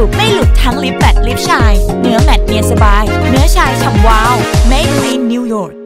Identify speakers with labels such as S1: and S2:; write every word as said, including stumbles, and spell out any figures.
S1: บไม่หลุดทั้งลิปแมตต์ลิปชายเนื้อแมตต์เนียนสบายเนื้อชายฉ่ำวาว Maybelline New York